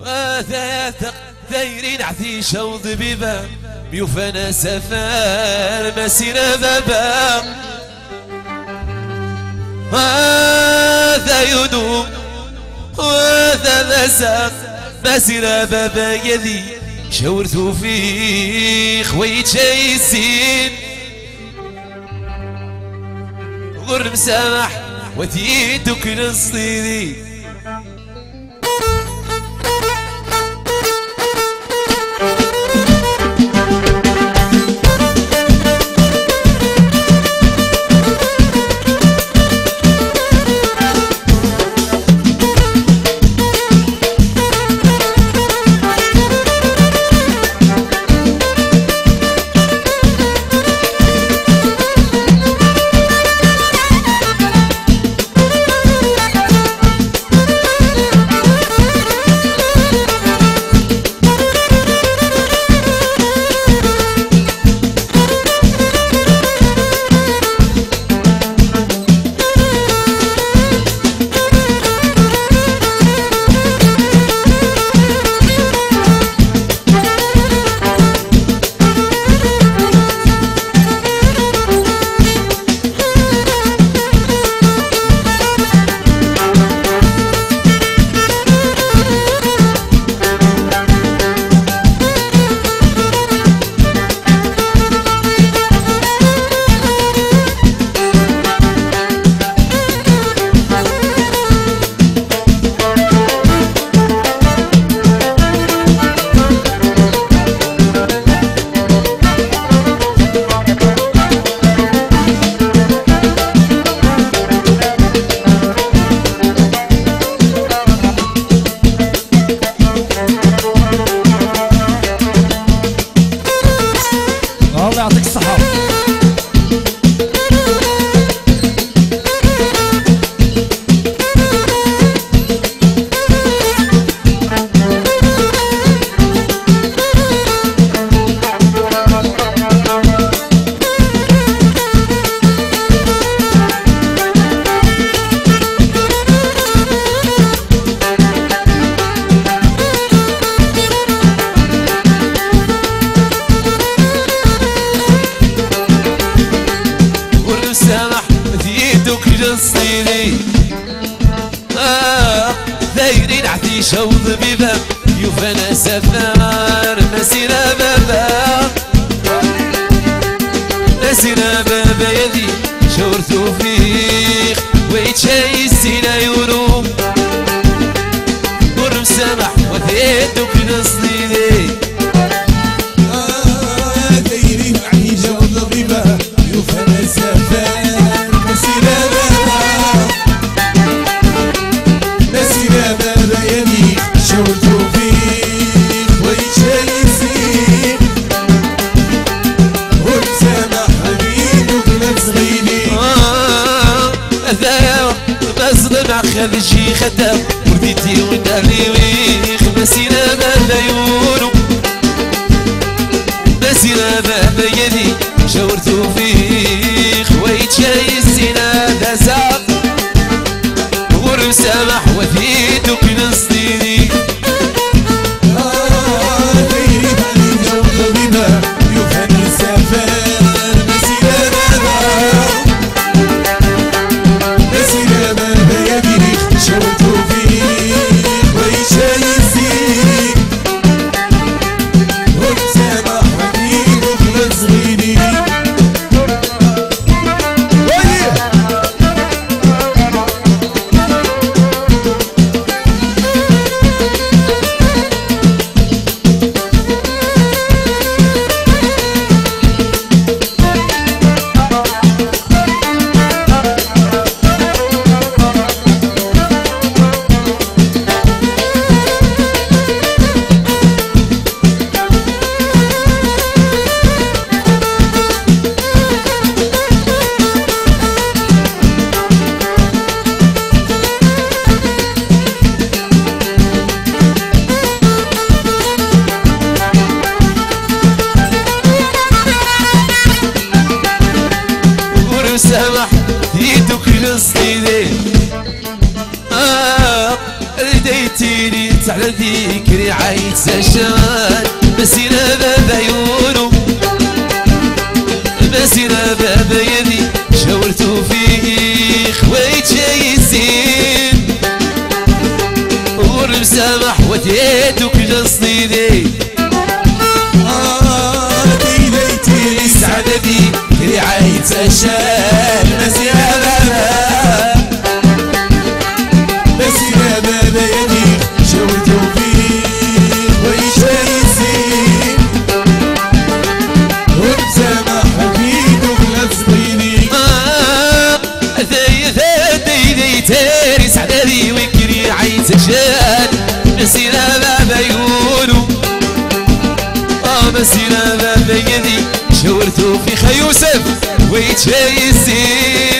وثاثق ثيرين عثيشة وضبيبة بيوفنا سفار مسيرة بابا هذا يدوم وهذا مساق مسيرة بابا يدي شاورتو فيه خويت شايسين غر مسامح وثيتك نصيدي يعطيك الصحة. ثيرين عثيشة وضبيبة يوفنا سفار مسيرة بابا مسيرة بابا يدي شورتو فيك ويتشاي السينا يورو قرم سمح وثيتك نصديدي ثيرين عثيشة وضبيبة يوفنا سفار مسيرة بابا مسيرة بابا يدي شورتو فيك ويتشاي السين وبسامح حبيبك لا تصغيني ذا بصدم عخذ شي خدام ورديتي ونالي ويخ مسيرة بابا يورو مسيرة بابا يدي شورتو فيك ويتشاي السينا ذا ساق غرم سامح وثيتك نصديني ثيرين عثيشة وضبيبة يوفنا سفار مسيرة بابا مسيرة بابا يدي شورتو فيك ويتشاي السين وبسامح حبيبك لا تصغيني سامح يدك نصديني رديتيني على ذكري عيد سجان مسينا بابا يونو مسينا بابا يدي شاورتو فيه خويت جاي الزين ورمسامح وديتك جصديني ديليتي سعدتي كري عيد سجان مسينا بابا مسينا بابا يدي شاورتو فيه خويت جاي الزين ورمسامح وديتك جصديني تاري سعدادي وكري عين سجاد مسينا بابا يقولوا مسينا بابا يدي شاورتو في خي يوسف ويتشاي الزين